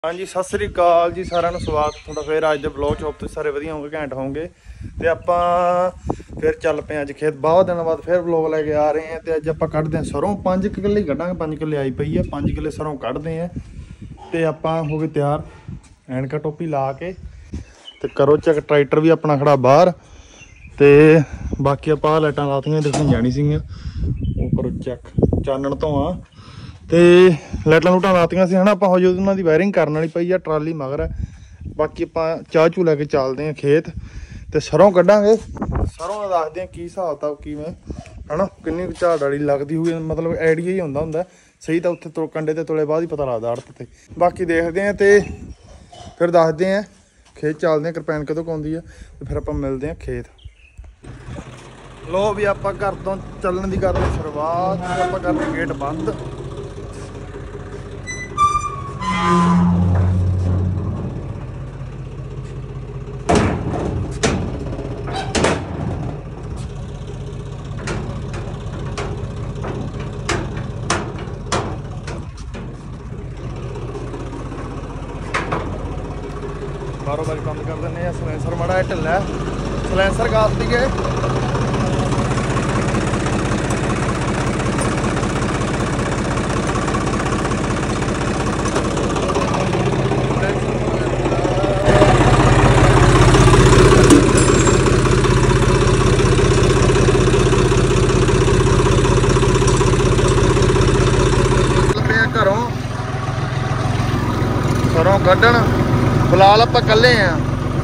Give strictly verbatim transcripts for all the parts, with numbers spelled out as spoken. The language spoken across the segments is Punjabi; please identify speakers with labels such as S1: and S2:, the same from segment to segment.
S1: हाँ जी सत श्री अकाल जी सारिਆਂ ਨੂੰ ਸਵਾਗत ਤੁਹਾਡਾ ਫਿਰ ਅੱਜ ਦੇ ਵਲੌਗ ਚ। ਹੋਪ ਤੁਸੀਂ ਸਾਰੇ ਵਧੀਆ ਹੋਵੋਗੇ, ਘੈਂਟ ਹੋਵੋਗੇ। ਤੇ ਆਪਾਂ ਫਿਰ ਚੱਲ ਪਏ ਅੱਜ ਖੇਤ। ਬਹੁਤ ਦਿਨਾਂ ਬਾਅਦ ਫਿਰ ਵਲੌਗ ਲੈ ਕੇ ਆ ਰਹੇ ਹਾਂ। ਤੇ ਅੱਜ ਆਪਾਂ ਕੱਢਦੇ ਹਾਂ ਸਰੋਂ। ਪੰਜ ਕਿੱਲੇ ਕੱਢਾਂਗੇ, ਪੰਜ ਕਿੱਲੇ ਆਈ ਪਈ ਹੈ। ਪੰਜ ਕਿੱਲੇ ਸਰੋਂ ਕੱਢਦੇ ਆ ਤੇ ਆਪਾਂ ਹੋ ਗਏ ਤਿਆਰ, ਐਨਕਾ ਟੋਪੀ ਲਾ ਕੇ। ਤੇ ਕਰੋ ਚੈੱਕ, ਟਰੈਕਟਰ ਵੀ ਆਪਣਾ ਖੜਾ ਬਾਹਰ। ਤੇ ਬਾਕੀ ਆਪਾਂ ਲਾਈਟਾਂ ਲਾਤੀਆਂ, ਦਿਖਣ ਜਾਣੀ ਸੀਗੀਆਂ। ਉਹ ਕਰੋ ਚੈੱਕ, ਚਾਨਣ ਤੋਂ ਆ ਤੇ ਲਾਈਟਾਂ ਲੂਟਾਂ ਲਾਤੀਆਂ ਸੀ ਹਨਾ। ਆਪਾਂ ਹੋ ਜਾਓ ਉਹਨਾਂ ਦੀ ਵਾਇਰਿੰਗ ਕਰਨ ਵਾਲੀ ਪਈ ਆ, ਟਰਾਲੀ ਮਗਰ। ਬਾਕੀ ਆਪਾਂ ਚਾਹ ਚੂ ਲੈ ਕੇ ਚੱਲਦੇ ਹਾਂ ਖੇਤ ਤੇ ਸਰੋਂ ਕੱਢਾਂਗੇ। ਸਰੋਂ ਦਾ ਦੱਸਦੇ ਹਾਂ ਕੀ ਹਿਸਾਬ ਤਾ ਕਿਵੇਂ ਹਨਾ, ਕਿੰਨੀ ਕੁ ਝਾੜ ਵਾਲੀ ਲੱਗਦੀ ਹੋਊਗੀ। ਮਤਲਬ ਆਈਡੀਆ ਹੀ ਹੁੰਦਾ ਹੁੰਦਾ ਸਹੀ ਤਾਂ ਉੱਥੇ ਤੁ ਕੰਡੇ ਤੇ ਤੁਲੇ ਬਾਅਦ ਹੀ ਪਤਾ ਲੱਗਦਾ ਅੜਤ ਤੇ। ਬਾਕੀ ਦੇਖਦੇ ਹਾਂ ਤੇ ਫਿਰ ਦੱਸਦੇ ਹਾਂ। ਖੇਤ ਚੱਲਦੇ ਹਾਂ, ਕਿਰਪੈਨ ਕਦੋਂ ਆਉਂਦੀ ਆ ਤੇ ਫਿਰ ਆਪਾਂ ਮਿਲਦੇ ਹਾਂ ਖੇਤ। ਲੋ ਵੀ ਆਪਾਂ ਘਰ ਤੋਂ ਚੱਲਣ ਦੀ ਕਰਦੇ ਸ਼ੁਰੂਆਤ। ਆਪਾਂ ਕਰਦੇ ਗੇਟ ਬੰਦ। ਬਾਰੋ ਬਾਰੀ ਬੰਦ ਕਰ ਦਿੰਦੇ ਆ। ਸਲੈਂਸਰ ਮਾੜਾ ਜਿਹਾ ਢਿੱਲਾ, ਸਲੈਂਸਰ ਗਾਸ ਦੀ ਗਏ। ਘਰੋਂ ਸਰੋਂ ਕੱਢਣ ਫਿਲਹਾਲ ਆਪਾਂ ਇਕੱਲੇ ਆ।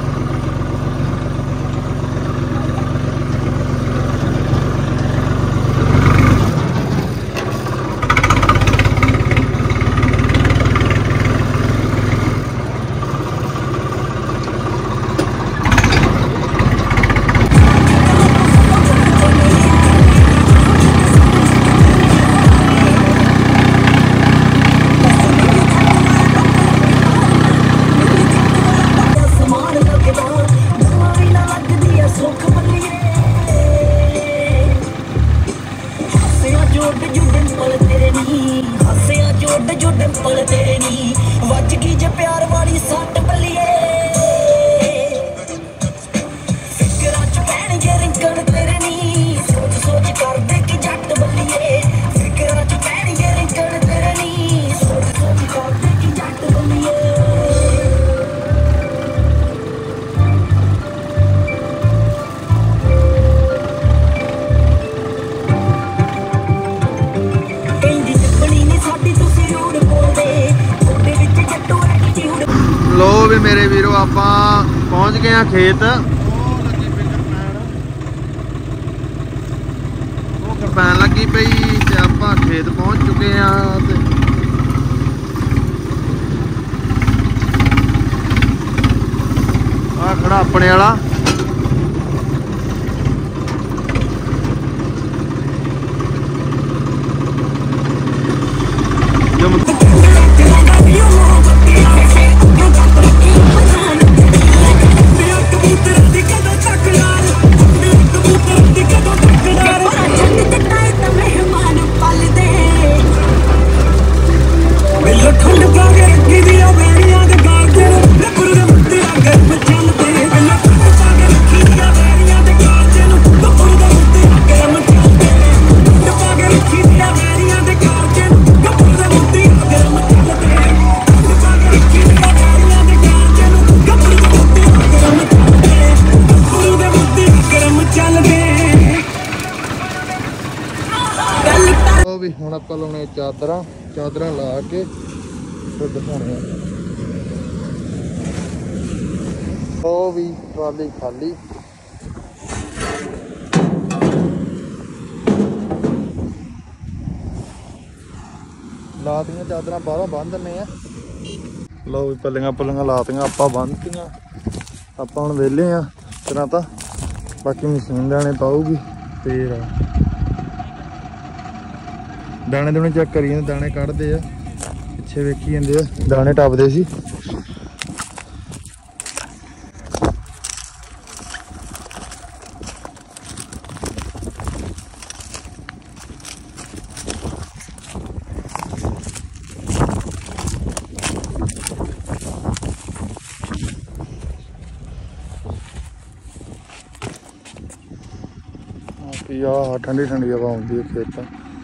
S1: ਵੱਜ ਗਈ ਜੇ ਪਿਆਰ ਵਾਲੀ ਸੱਟ ਬੱਲੀਏ, ਫਿਕਰਾਂ ਚ ਪੈਣਗੇ ਰਿੰਕਣ ਤੇਰੇ ਨੀ। ਸੋਚ ਸੋਚ ਕਰਦੇ ਕਿ ਜੱਟ ਬੱਲੀਏ, ਫਿਕਰਾਂ ਚ ਪੈਣਗੇ ਰਿੰਕਣ ਤੇਰੇ ਨੀ। ਸੋਚ ਸੋਚ ਕਰਦੇ ਕਿ ਜੱਟ ਬੱਲੀਏ। ਲੋ ਵੀ ਮੇਰੇ ਵੀਰੋ ਆਪਾਂ ਪਹੁੰਚ ਗਏ ਆ ਖੇਤ। ਉਹ ਲੱਗੀ ਪਈ ਕਿਰਪੈਨ, ਉਹ ਕਿਰਪੈਨ ਲੱਗੀ ਪਈ ਤੇ ਆਪਾਂ ਖੇਤ ਪਹੁੰਚ ਚੁੱਕੇ ਆ। ਤੇ ਆ ਖੜਾ ਆਪਣੇ ਵਾਲਾ। ਵੀ ਹੁਣ ਆਪਾਂ ਲਾਉਣੇ ਚਾਦਰਾਂ, ਚਾਦਰਾਂ ਲਾ ਕੇ ਫਿਰ ਦਿਖਾਉਣੇ ਆ। ਉਹ ਵੀ ਟਰਾਲੀ ਖਾਲੀ। ਲਾਤੀਆਂ ਚਾਦਰਾਂ, ਬਾਹਰੋਂ ਬੰਨ ਦਿੰਦੇ ਆ। ਲਓ ਵੀ ਪੱਲੀਆਂ ਪੁੱਲੀਆਂ ਲਾਤੀਆਂ ਆਪਾਂ, ਬੰਨਤੀਆਂ। ਆਪਾਂ ਹੁਣ ਵਿਹਲੇ ਆ ਤਰ੍ਹਾਂ ਤਾਂ। ਬਾਕੀ ਮਸ਼ੀਨ ਦਾਣੇ ਪਾਊਗੀ ਫੇਰ ਦਾਣੇ ਦੂਣੇ ਚੈੱਕ ਕਰੀ ਜਾਂਦੇ। ਦਾਣੇ ਕੱਢਦੇ ਆ, ਪਿੱਛੇ ਵੇਖੀ ਜਾਂਦੇ ਆ, ਦਾਣੇ ਟੱਪਦੇ ਸੀ। बाकी आ ठंडी ठंडी हवा आती है खेत।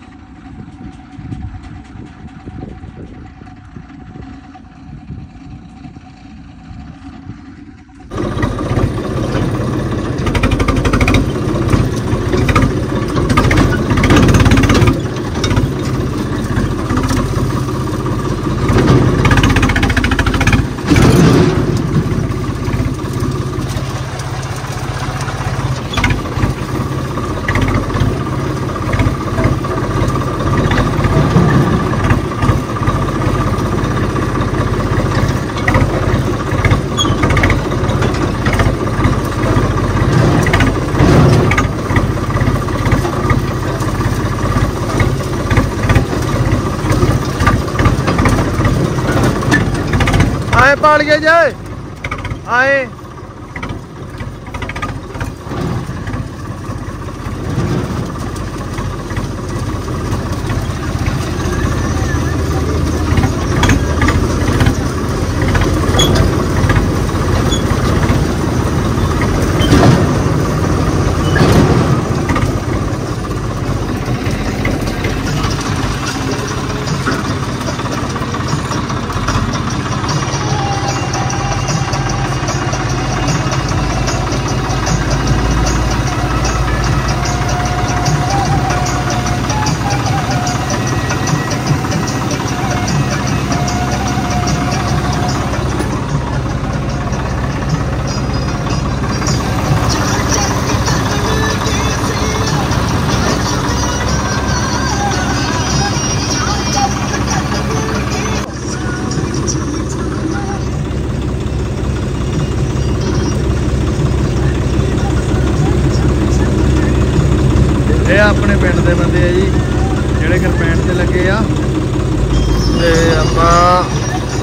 S1: आए पालिए जाए आए ये अपने पिंड के बंदे है जी जोड़े करपैन से लगे आ ते आपां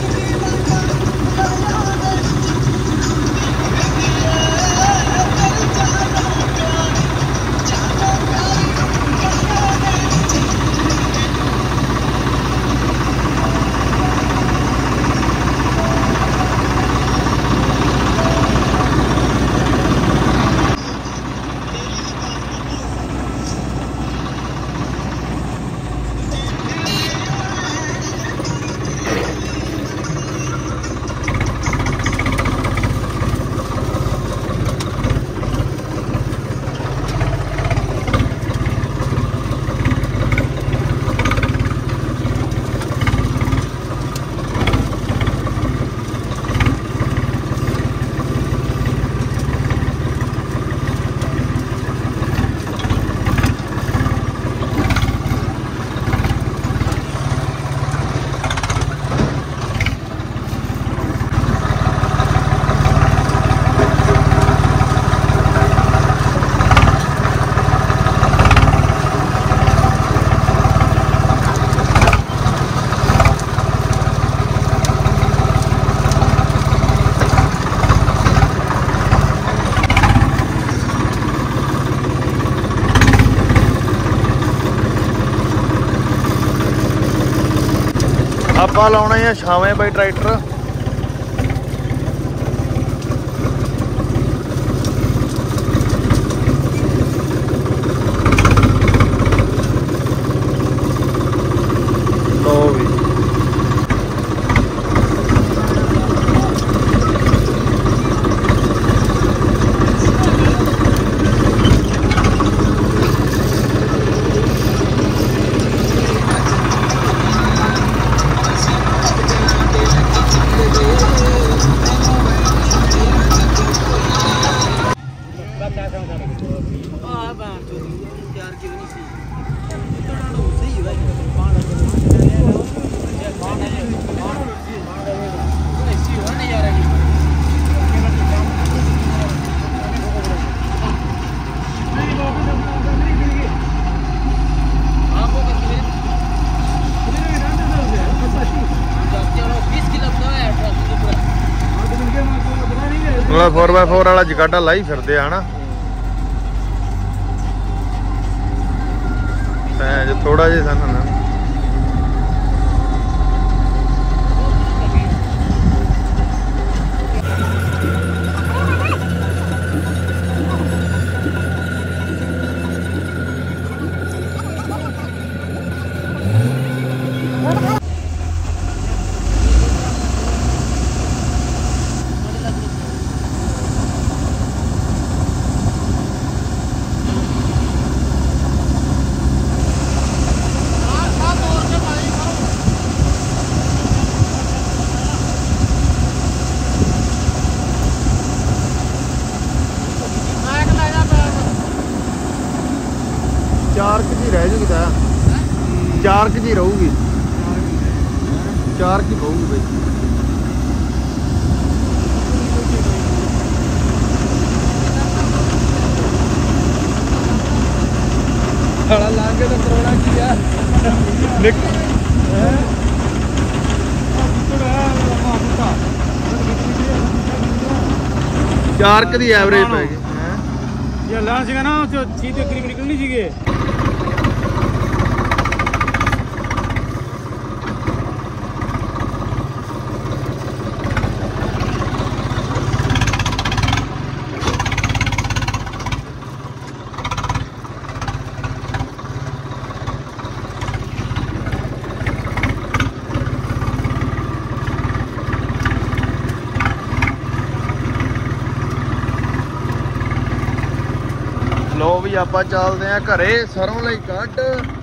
S1: ਆਪਾਂ ਲਾਉਣਾ ਹੈ ਛਾਵੇਂ ਬਾਈ ਟਰੈਕਟਰ। ਲੋ ਵੀ फोर बाय फोर वाला जगाडा लाई फिरदे आ ना थोड़ा जिहा सन ना ਚਾਰ ਕੁ ਜੀ ਰਹੂਗੀ, ਚਾਰ ਕੀ ਪਊਗੀ ਬਈ।
S2: ਸਾਲਾ ਲਾ ਕੇ ਤਾਂ ਕਰੋਨਾ ਕੀ ਆ
S1: ਨਿਕ
S2: ਹੈ
S1: ਚਾਰ ਕੁ ਦੀ ਐਵਰੇਜ ਪੈ ਗਈ ਹੈ।
S2: ਇਹ ਲਾਂ ਸੀਗਾ ਨਾ ਉਹ ਚੀਜ਼ ਤੇ ਕਰੀਬ ਨਿਕਲਣੀ ਸੀਗੇ।
S1: ਲੋ ਵੀ ਆਪਾਂ ਚੱਲਦੇ ਆ ਘਰੇ, ਸਰੋਂ ਲਈ ਕੱਢ